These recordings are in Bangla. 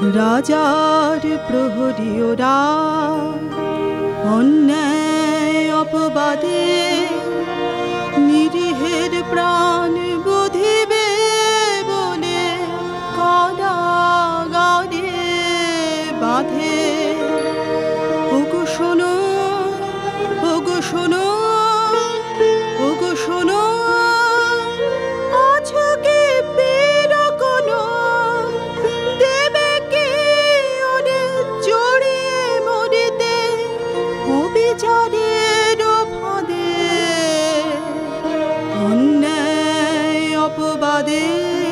রাজার প্রহরীরা অন্যায় অপবাদে নিরীহের প্রাণ বুধিবে বলে কারাগারে বাঁধে। ওগো শোনো, ওগো শোনো, ওগো শোনো, আজকে বীর কোনো দেবে কি ওরে জড়িয়ে মরিতে অবিচারের ফাঁদে অন্যায় অপবাদে।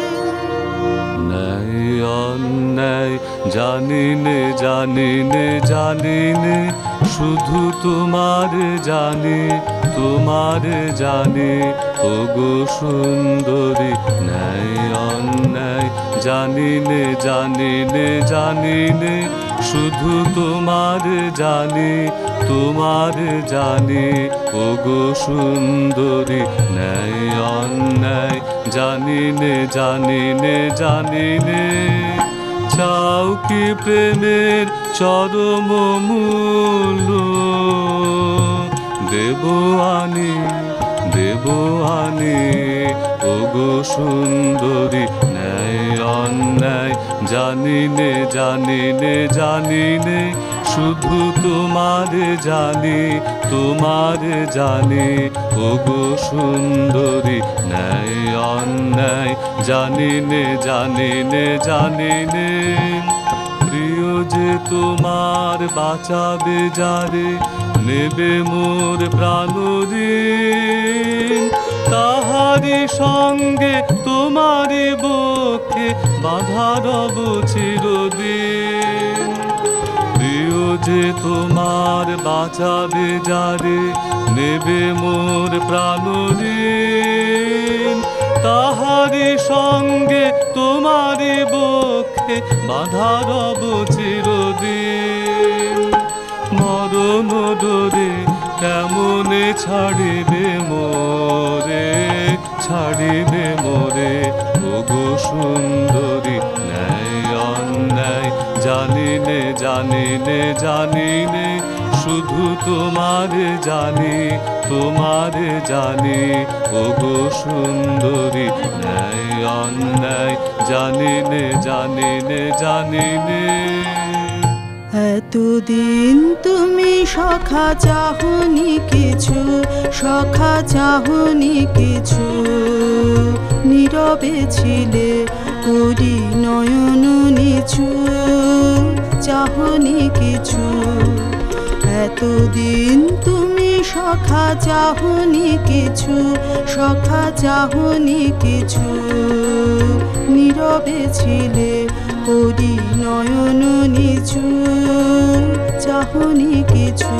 ন্যায় অন্যায় জানিনে জানিনে জানিনে শুধু তোমার জানি তোমার জানি ওগো সুন্দরী। ন্যায় অন্যায় জানিনে জানিনে জানিনে শুধু তোমার জানি তোমার জানি ওগো সুন্দরী। ন্যায় অন্যায় জানিনে জানিনে জানিনে চাও কি প্রেমের চরম মূল্য দেব আনি দেব আনি ওগো সুন্দরী। ন্যায় অন্যায় জানিনে জানিনে জানিনে শুধু তোমার জানি তোমার জানি ওগো সুন্দরী। ন্যায় অন্যায় জানিনে জানিনে জানিনে প্রিয় যে তোমার বাঁচাবে যারে নেবে মোর প্রাণঋণ তাহারি সঙ্গে তোমারি বক্ষে বাঁধা রব চিরদিন। প্রিয় যে তোমার বাঁচাবে যারে নেবে মোর প্রাণঋণ তাহারি সঙ্গে তোমারি বক্ষে বাঁধা রব চিরদিন। মরণ ডোরে কেমনে ছাড়িবে মোরে ছাড়িবে মোরে ওগো সুন্দরী। ন্যায় অন্যায় জানিনে জানিনে জানিনে শুধু তোমার জানি তোমার জানি ওগো সুন্দরী। ন্যায় অন্যায় জানিনে জানিনে জানিনে। এতদিন তুমি সখা চাহনি কিছু সখা চাহনি কিছু নীরবে ছিলে করি নয়ন নিচু চাহনি কিছু। এতদিন তুমি সখা চাহনি কিছু সখা চাহনি কিছু নীরবে ছিলে করি নয়ন নিচু চাহনি কিছু।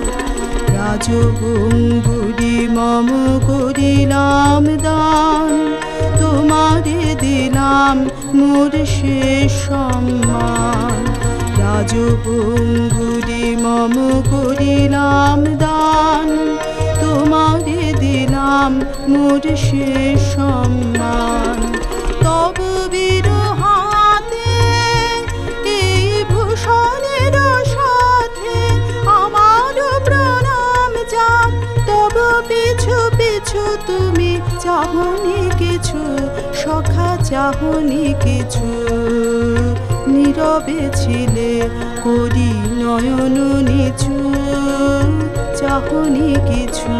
রাজবঙ্গুরি মম করিলাম দান তোমারে দিলাম মোর শেষ সম্মান। রাজবঙ্গুরি মম করিলাম দান তোমারে দিলাম মোর শেষ সম্মান। তব বীর হাতে এই ভূষণের সাথে আমার প্রণাম যাক। তব পিছু পিছু তুমি চাহনি কিছু সখা চাহনি কিছু নীরবে ছিলে করি নয়ন নিচু চাহনি কিছু।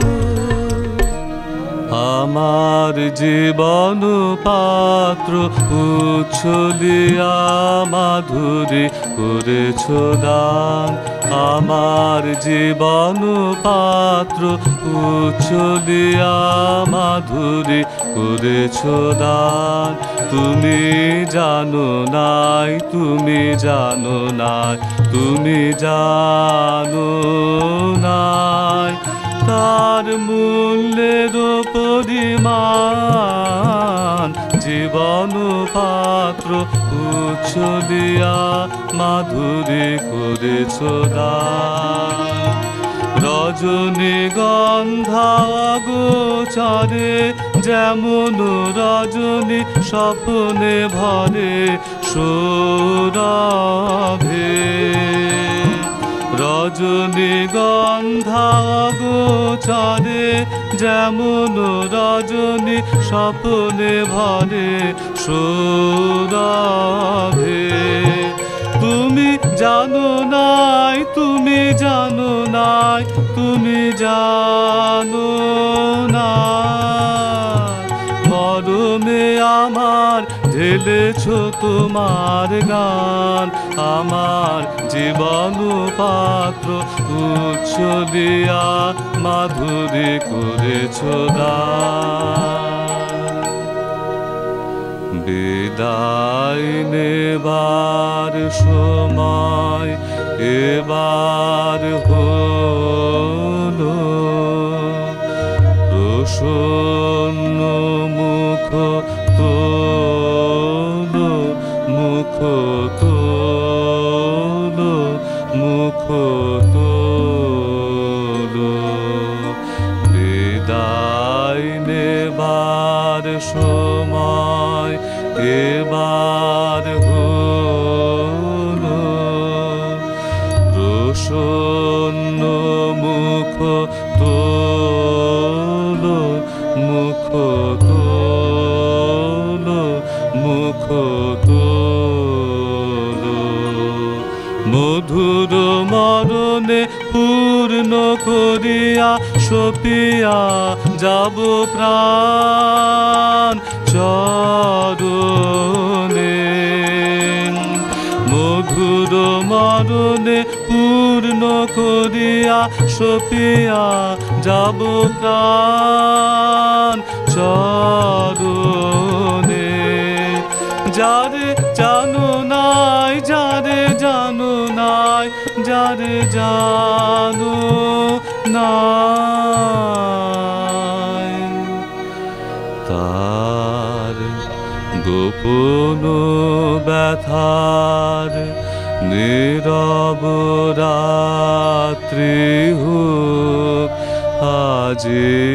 আমার জীবন পাত্র উচ্ছলিয়া মাধুরী করেছ দান। আমার জীবন পাত্র উচ্ছলিয়া মাধুরী করেছ দান। তুমি জানো নাই তুমি জানো নাই তুমি জানো নাই তার মূল্যের পরিমাণ। জীবন পাত্র উচ্ছলিয়া মাধুরী করেছ দান। রজনীগন্ধা গোচরে যেমন রজনী স্বপ্নে ভরে সৌরভে। রজনীগন্ধা গোচরে যেমন রজনী স্বপ্নে ভরে সৌরভে। তুমি জানো নাই, তুমি জানো নাই, তুমি জানো না, মরমে আমার ঢেলেছ তোমার গান। আমার জীবন পাত্র উচ্ছলিয়া মাধুরী করেছ দান। বিদায় নেবার সময় এবার হলো, প্রসন্ন মুখ তোলো, মুখ তোলো, মুখ তোলো। বিদায় নেবার সময় এবার হলো, প্রসন্ন মুখ তোলো, মুখ তোলো, মুখ তোলো। মধুর মরণে পূর্ণ করিয়া সপিয়া যাব প্রাণ চরণে। মধুর মরণে পূর্ণ করিয়া সপিয়া যাব প্রাণ চরণে। যারে জানো নাই, যারে জানো নাই, যারে জানো নাই, তার গোপন ব্যথার নীরব রাত্রি হোক আজি